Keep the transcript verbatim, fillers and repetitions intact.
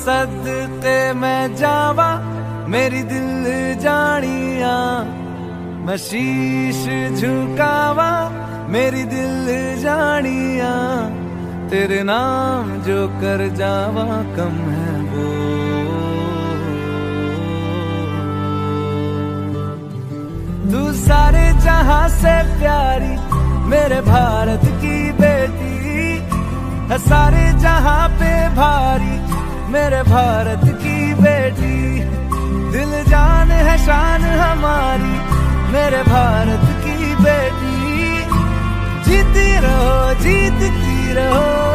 सदके मैं जावा मेरी दिल जानिया, मैं शीश झुकावा मेरी दिल जानिया, तेरे नाम जो कर जावा कम है वो। तू सारे जहां से प्यारी मेरे भारत की बेटी है, सारे जहां पे भारी मेरे भारत की बेटी। दिल जान है शान हमारी मेरे भारत की बेटी। जीती रहो जीतती रहो